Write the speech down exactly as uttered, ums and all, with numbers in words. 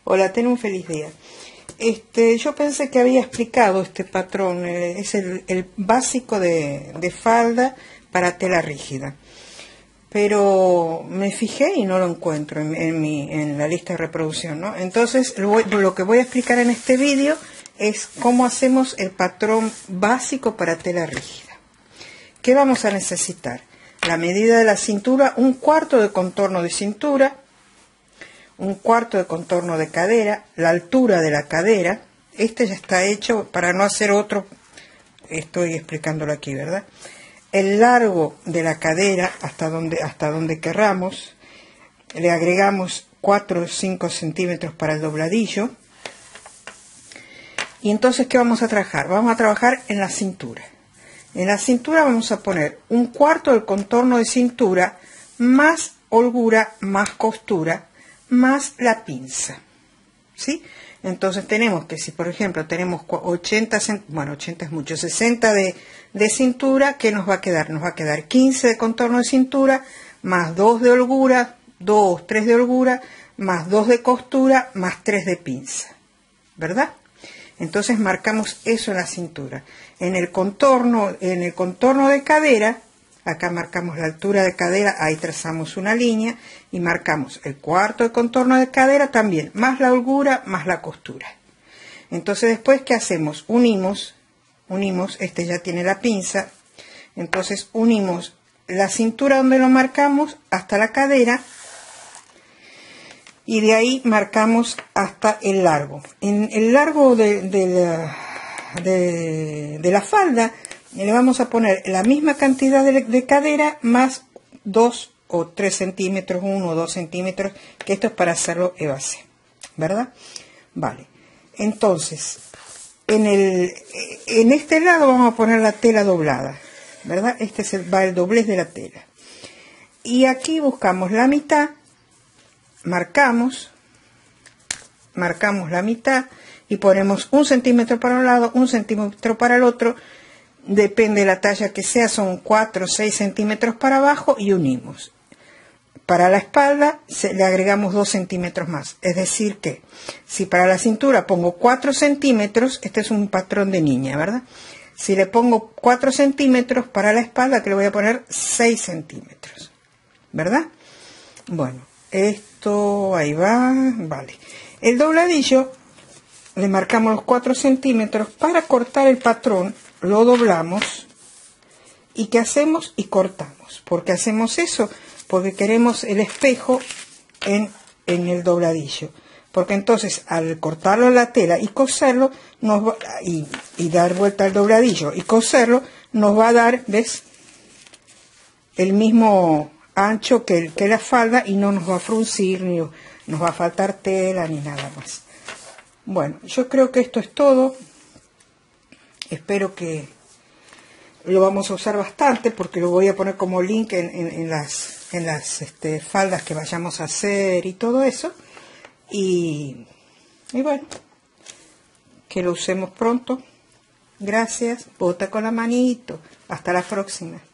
Hola, ten un feliz día. Este, yo pensé que había explicado este patrón, eh, es el, el básico de, de falda para tela rígida. Pero me fijé y no lo encuentro en, en, mi, en la lista de reproducción, ¿no? Entonces, lo, voy, lo que voy a explicar en este vídeo es cómo hacemos el patrón básico para tela rígida. ¿Qué vamos a necesitar? La medida de la cintura, un cuarto de contorno de cintura, un cuarto de contorno de cadera, la altura de la cadera. Este ya está hecho para no hacer otro, estoy explicándolo aquí, ¿verdad? El largo de la cadera hasta donde, hasta donde querramos. Le agregamos cuatro o cinco centímetros para el dobladillo. Y entonces, ¿qué vamos a trabajar? Vamos a trabajar en la cintura. En la cintura vamos a poner un cuarto del contorno de cintura más holgura más costura más la pinza, ¿sí? Entonces tenemos que, si por ejemplo tenemos ochenta, bueno, ochenta es mucho, sesenta de, de cintura, ¿qué nos va a quedar? Nos va a quedar quince de contorno de cintura, más dos de holgura, dos, tres de holgura, más dos de costura, más tres de pinza, ¿verdad? Entonces marcamos eso en la cintura. En el contorno, en el contorno de cadera, acá marcamos la altura de cadera, ahí trazamos una línea y marcamos el cuarto de contorno de cadera también, más la holgura, más la costura. Entonces después, ¿qué hacemos? Unimos, unimos, este ya tiene la pinza, entonces unimos la cintura donde lo marcamos hasta la cadera y de ahí marcamos hasta el largo. En el largo de, de, la, de, de la falda, le vamos a poner la misma cantidad de, de cadera más dos o tres centímetros, uno o dos centímetros, que esto es para hacerlo en base, ¿verdad? Vale. Entonces, en, el, en este lado vamos a poner la tela doblada, ¿verdad? Este es el, va el doblez de la tela. Y aquí buscamos la mitad, marcamos, marcamos la mitad y ponemos un centímetro para un lado, un centímetro para el otro. Depende de la talla que sea, son cuatro o seis centímetros para abajo y unimos. Para la espalda se, le agregamos dos centímetros más. Es decir que, si para la cintura pongo cuatro centímetros, este es un patrón de niña, ¿verdad? Si le pongo cuatro centímetros para la espalda, que le voy a poner seis centímetros, ¿verdad? Bueno, esto ahí va, vale. El dobladillo, le marcamos los cuatro centímetros para cortar el patrón. Lo doblamos y ¿qué hacemos? Y cortamos. ¿Por qué hacemos eso? Porque queremos el espejo en, en el dobladillo. Porque entonces al cortarlo en la tela y coserlo nos va, y, y dar vuelta al dobladillo y coserlo, nos va a dar, ¿ves? El mismo ancho que, que la falda y no nos va a fruncir, ni nos va a faltar tela, ni nada más. Bueno, yo creo que esto es todo. Espero que lo vamos a usar bastante porque lo voy a poner como link en, en, en las, en las este, faldas que vayamos a hacer y todo eso. Y, y bueno, que lo usemos pronto. Gracias. Bota con la manito. Hasta la próxima.